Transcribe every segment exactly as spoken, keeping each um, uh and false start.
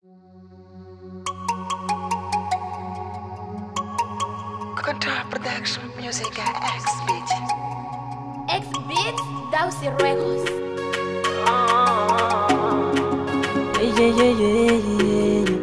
Control Production Music X-Beat. X-Beat, Dausi Ruegos. Yeah, yeah, yeah, yeah, yeah.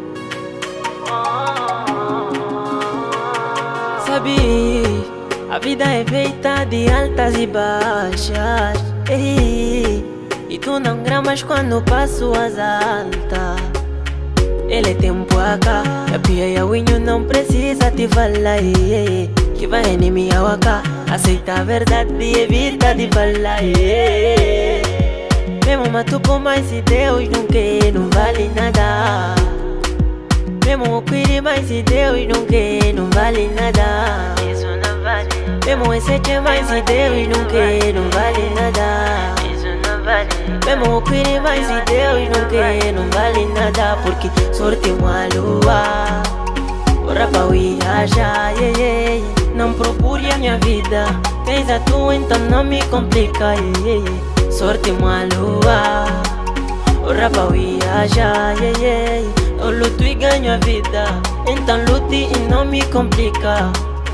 Sabe, a vida é feita de altas e baixas, ei, e tu não gramas quando passo as altas. Ele é tempo acá, a pia e a winho não precisa te falar, ei, que vai em minha waka. Aceita a verdade e evita de falar, ei. Mesmo mato por mais se Deus não quer, não vale nada. Mesmo o querer mais se Deus não quer, não vale nada. Isso não vale. Mesmo esse que mais se Deus não quer, não vale nada. Isso não vale. Mesmo o querer mais se Deus não quer, não vale nada. Porque sorte uma lua, ora pra viajar, yeah, yeah. Não procure a minha vida, tens a tua então não me complica, yeah, yeah. Sorte uma lua, ora pra viajar, yeah, yeah. Eu luto e ganho a vida, então lute e não me complica.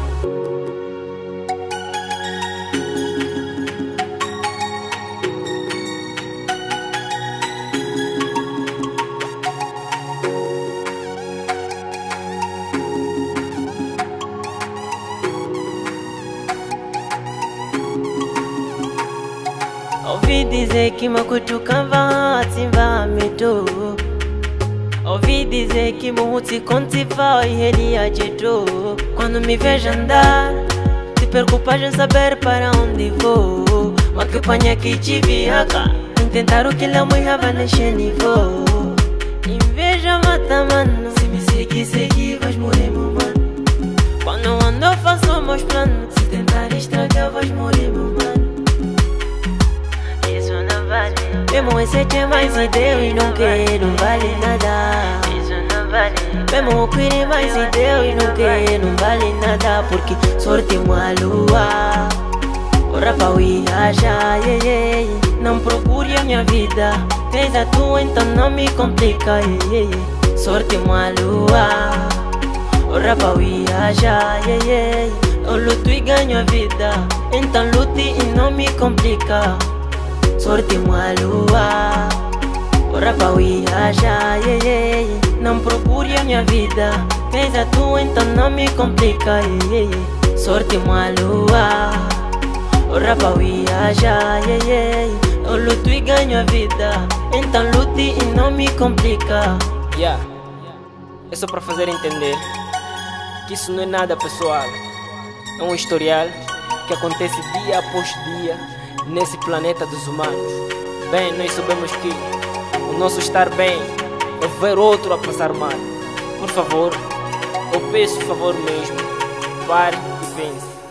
Ouvi dizer que meu cutucan vai assim vai me do. Ouvi dizer que meu se conte vai ele agitou. Quando me vejo andar, se preocupas em saber para onde vou. Mas que panha que te vi acá, tentaram que lá mulher vai nascer nível. Inveja mata mano, se me seguir, seguir vais morrer meu mano. Quando ando eu faço meus planos, se tentar estragar vais morrer meu mano. Mesmo esse que mais se Deus não quer, não vale nada. Isso não vale. Mesmo o querer mais se Deus não quer, não vale nada. Porque sorte uma lua, ora pra viajar, yeah, yeah. Não procure a minha vida, tens a tua então não me complica, yeah, yeah. Sorte uma lua, ora pra viajar, yeah, yeah. Eu luto e ganho a vida, então lute e não me complica. Sorte uma lua, ora pra viajar, yeah, yeah. Não procure a minha vida, tens a tua então não me complica, yeah, yeah. Sorte uma lua, ora pra viajar, yeah, yeah. Eu luto e ganho a vida, então lute e não me complica. Yeah, é só pra fazer entender que isso não é nada pessoal. É um historial que acontece dia após dia nesse planeta dos humanos. Bem, nós sabemos que o nosso estar bem é ver outro a passar mal. Por favor, eu peço favor mesmo, pare e pense.